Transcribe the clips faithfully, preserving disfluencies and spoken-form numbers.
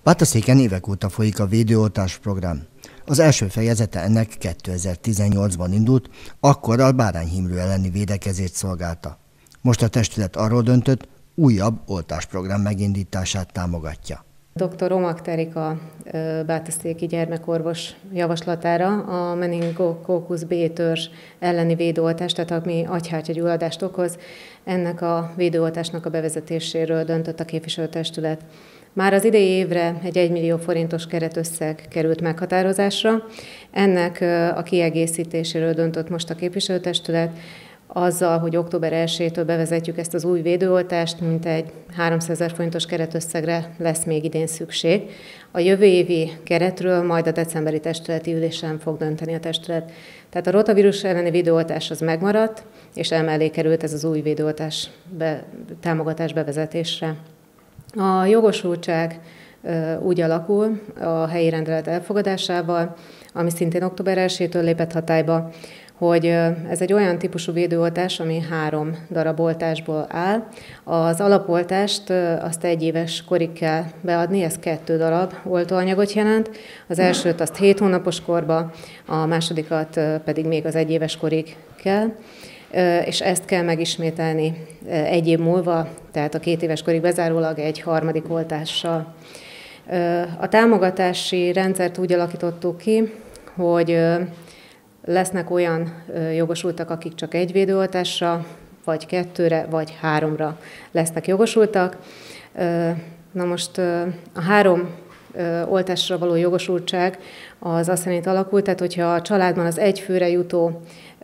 Bátaszéken évek óta folyik a védőoltás program. Az első fejezete ennek kétezer-tizennyolcban indult, akkor a bárányhímlő elleni védekezést szolgálta. Most a testület arról döntött, újabb oltásprogram megindítását támogatja. doktor Romak Erika bátaszéki gyermekorvos javaslatára a meningokókusz B törzs elleni védőoltást, tehát ami agyhártyagyulladást okoz, ennek a védőoltásnak a bevezetéséről döntött a képviselőtestület. Már az idei évre egy egymillió forintos keretösszeg került meghatározásra. Ennek a kiegészítéséről döntött most a képviselőtestület, azzal, hogy október elsejétől bevezetjük ezt az új védőoltást, mint egy háromszázezer forintos keretösszegre lesz még idén szükség. A jövő évi keretről majd a decemberi testületi ülésen fog dönteni a testület. Tehát a rotavírus elleni védőoltás az megmaradt, és emellé került ez az új védőoltás be, támogatás bevezetésre. A jogosultság úgy alakul a helyi rendelet elfogadásával, ami szintén október elsejétől lépett hatályba, hogy ez egy olyan típusú védőoltás, ami három darab oltásból áll. Az alapoltást azt egy éves korig kell beadni, ez kettő darab oltóanyagot jelent. Az elsőt azt hét hónapos korba, a másodikat pedig még az egy éves korig kell, és ezt kell megismételni egy év múlva, tehát a két éves korig bezárólag egy harmadik oltással. A támogatási rendszert úgy alakítottuk ki, hogy lesznek olyan jogosultak, akik csak egy védőoltásra, vagy kettőre, vagy háromra lesznek jogosultak. Na most a három oltásra való jogosultság az azt szerint alakult, tehát hogyha a családban az egy főre jutó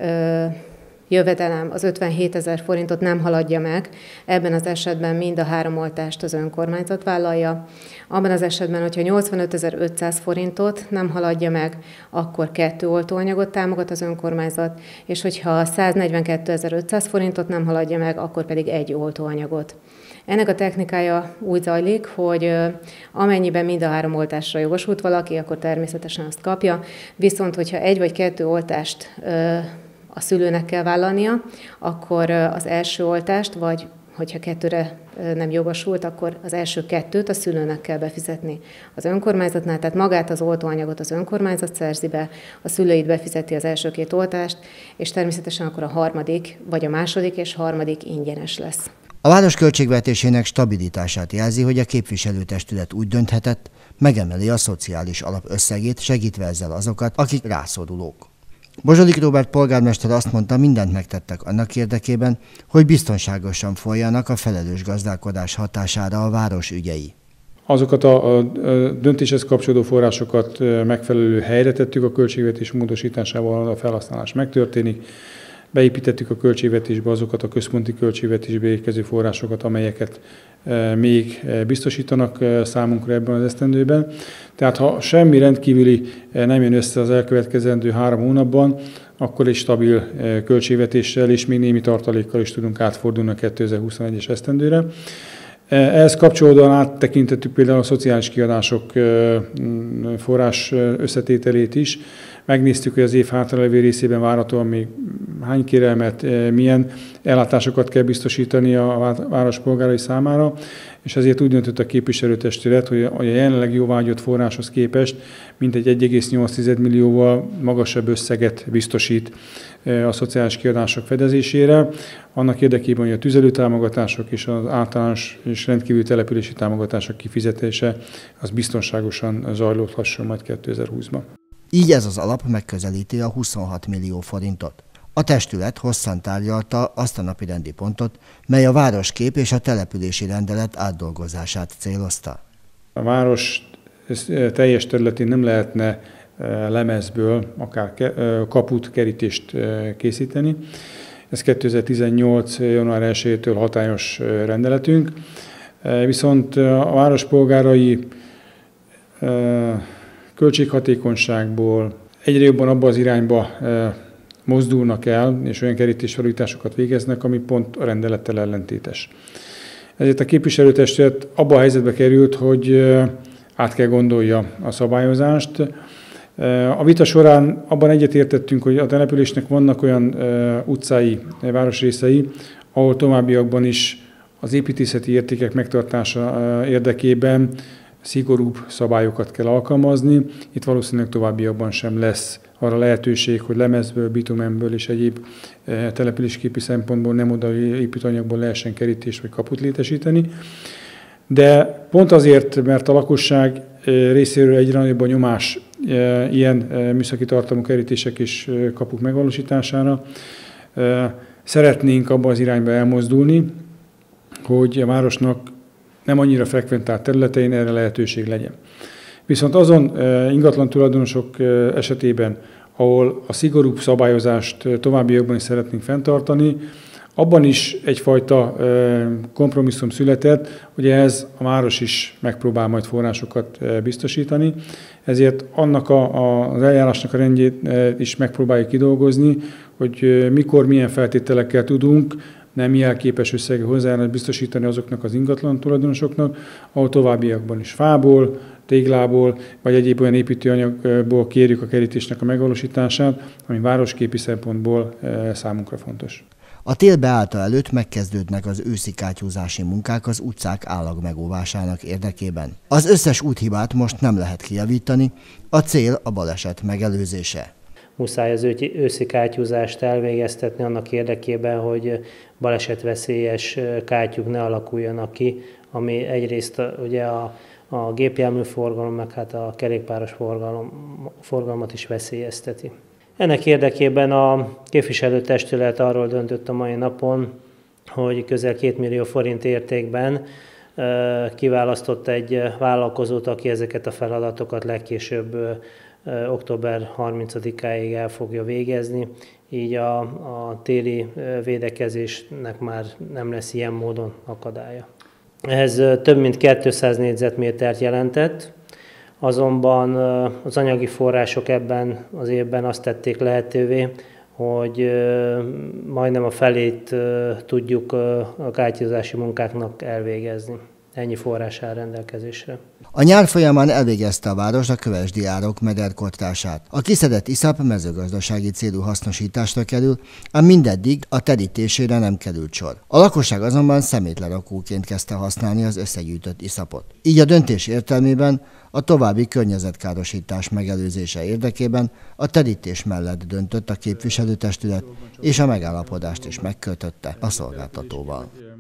jövedelem az ötvenhétezer forintot nem haladja meg, ebben az esetben mind a három oltást az önkormányzat vállalja. Abban az esetben, hogyha nyolcvanötezer-ötszáz forintot nem haladja meg, akkor kettő oltóanyagot támogat az önkormányzat, és hogyha száznegyvenkétezer-ötszáz forintot nem haladja meg, akkor pedig egy oltóanyagot. Ennek a technikája úgy zajlik, hogy amennyiben mind a három oltásra jogosult valaki, akkor természetesen azt kapja, viszont hogyha egy vagy kettő oltást a szülőnek kell vállalnia, akkor az első oltást, vagy hogyha kettőre nem jogosult, akkor az első kettőt a szülőnek kell befizetni az önkormányzatnál, tehát magát az oltóanyagot az önkormányzat szerzi be, a szülőit befizeti az első két oltást, és természetesen akkor a harmadik, vagy a második és harmadik ingyenes lesz. A város költségvetésének stabilitását jelzi, hogy a képviselőtestület úgy dönthetett, megemeli a szociális alap összegét, segítve ezzel azokat, akik rászorulók. Bozsodik Róbert polgármester azt mondta, mindent megtettek annak érdekében, hogy biztonságosan folyjanak a felelős gazdálkodás hatására a város ügyei. Azokat a, a döntéshez kapcsolódó forrásokat megfelelő helyre tettük, a költségvetés módosításával a felhasználás megtörténik. Beépítettük a költségvetésbe azokat a központi költségvetésbe érkező forrásokat, amelyeket még biztosítanak számunkra ebben az esztendőben. Tehát ha semmi rendkívüli nem jön össze az elkövetkezendő három hónapban, akkor egy stabil költségvetéssel és még némi tartalékkal is tudunk átfordulni a kétezer-huszonegyes esztendőre. Ehhez kapcsolódóan áttekintettük például a szociális kiadások forrás összetételét is. Megnéztük, hogy az év hátralévő részében várhatóan még hány kérelmet, milyen ellátásokat kell biztosítani a város polgárai számára, és ezért úgy döntött a képviselőtestület, hogy a jelenleg jóváhagyott forráshoz képest mintegy egy egész nyolc millióval magasabb összeget biztosít a szociális kiadások fedezésére, annak érdekében, hogy a tüzelőtámogatások és az általános és rendkívüli települési támogatások kifizetése az biztonságosan zajlódhasson majd kétezer-húszban. Így ez az alap megközelíti a huszonhat millió forintot. A testület hosszan tárgyalta azt a napirendi pontot, mely a városkép és a települési rendelet átdolgozását célozta. A város teljes területén nem lehetne lemezből, akár kaput, kerítést készíteni. Ez kétezer-tizennyolc. január elsejétől hatályos rendeletünk. Viszont a város polgárai költséghatékonyságból egyre jobban abba az irányba mozdulnak el, és olyan kerítésfelújításokat végeznek, ami pont a rendelettel ellentétes. Ezért a képviselőtestület abba a helyzetbe került, hogy át kell gondolja a szabályozást. A vita során abban egyetértettünk, hogy a településnek vannak olyan utcái, városrészei, ahol továbbiakban is az építészeti értékek megtartása érdekében szigorúbb szabályokat kell alkalmazni. Itt valószínűleg továbbiakban sem lesz arra lehetőség, hogy lemezből, bitumenből és egyéb településképi szempontból nem odaillő építőanyagból lehessen kerítést vagy kaput létesíteni. De pont azért, mert a lakosság részéről egyre nagyobb a nyomás ilyen műszaki tartalmú kerítések és kapuk megvalósítására, szeretnénk abba az irányba elmozdulni, hogy a városnak nem annyira frekventált területein erre lehetőség legyen. Viszont azon ingatlan tulajdonosok esetében, ahol a szigorúbb szabályozást továbbiakban is szeretnénk fenntartani, abban is egyfajta kompromisszum született, hogy ehhez a város is megpróbál majd forrásokat biztosítani, ezért annak a, az eljárásnak a rendjét is megpróbáljuk kidolgozni, hogy mikor, milyen feltételekkel tudunk nem jelképes összegű hozzájárulást biztosítani azoknak az ingatlan tulajdonosoknak, ahol továbbiakban is fából, téglából, vagy egyéb olyan építőanyagból kérjük a kerítésnek a megvalósítását, ami városképi szempontból számunkra fontos. A tél beállta előtt megkezdődnek az őszi kátyúzási munkák az utcák állagmegóvásának érdekében. Az összes úthibát most nem lehet kijavítani, a cél a baleset megelőzése. Muszáj az őszi kátyúzást elvégeztetni annak érdekében, hogy balesetveszélyes kátyúk ne alakuljanak ki, ami egyrészt ugye a, a gépjárműforgalom, meg hát a kerékpáros forgalom, forgalmat is veszélyezteti. Ennek érdekében a képviselőtestület arról döntött a mai napon, hogy közel két millió forint értékben kiválasztott egy vállalkozót, aki ezeket a feladatokat legkésőbb október harmincadikáig el fogja végezni, így a, a téli védekezésnek már nem lesz ilyen módon akadálya. Ez több mint kétszáz négyzetmétert jelentett, azonban az anyagi források ebben az évben azt tették lehetővé, hogy majdnem a felét tudjuk a kátyúzási munkáknak elvégezni. Ennyi forrás áll rendelkezésre. A nyár folyamán elvégezte a város a kövesdi árok mederkortását. A kiszedett iszap mezőgazdasági célú hasznosításra kerül, ám mindeddig a terítésére nem került sor. A lakosság azonban szemétlerakóként kezdte használni az összegyűjtött iszapot. Így a döntés értelmében a további környezetkárosítás megelőzése érdekében a terítés mellett döntött a képviselőtestület, és a megállapodást is megkötötte a szolgáltatóval.